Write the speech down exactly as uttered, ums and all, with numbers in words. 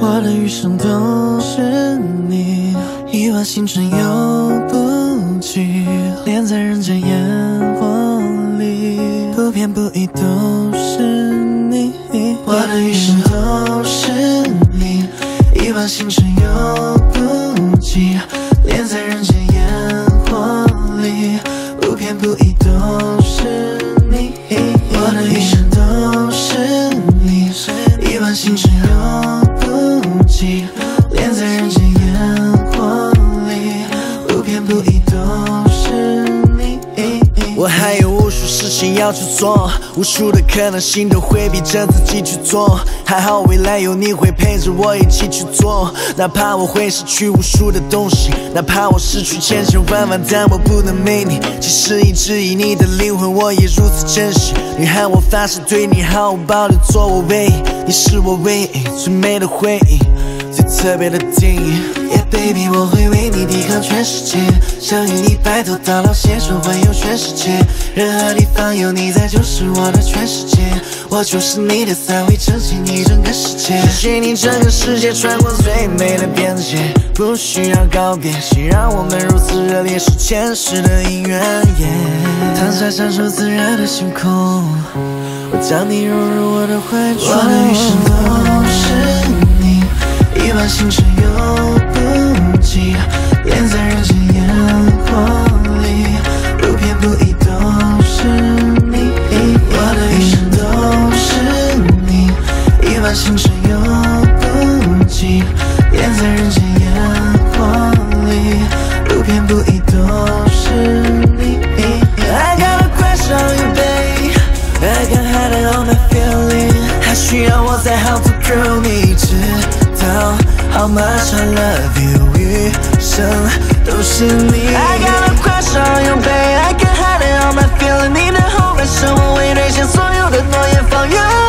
我的余生都是你，亿万星辰游不尽，恋在人间烟火里，不偏不倚都是你。我的余生都是你，亿万星辰游不尽，恋在人间烟火里，不偏不倚都是你。我的余生都是你，亿万星辰游不尽，恋在人间烟火里，不偏不倚都是你。 我还有无数事情要去做，无数的可能性都会逼着自己去做。还好未来有你会陪着我一起去做，哪怕我会失去无数的东西，哪怕我失去千千万万，但我不能没你。即使一直以你的灵魂，我也如此珍惜。女孩，我发誓对你毫无保留，做我唯一，你是我唯一最美的回忆，最特别的定义。 Yeah baby， 我会为你抵抗全世界，想与你白头到老，携手环游全世界。任何地方有你在，就是我的全世界。我就是你的伞，会撑起你整个世界。 谢谢你整个世界穿过最美的边界，不需要告别，谁让我们如此热烈，是前世的姻缘。Yeah， 躺下享受自然的星空，我将你融入我的怀中。我的余生都是你，亿万星辰游不尽，恋在人间烟火里，不偏不倚都是你。我的余生都是你，亿万星辰游不尽，恋在人间烟火里，不偏不倚都是你。 I got a crush on you, babe. I can hide it on my feeling. 还需要我再好 to prove 你知道 how much I love you， 余生都是你。I got a crush on you, babe. I can hide it on my feeling. 你的后半生我会兑现所有的诺言，放远。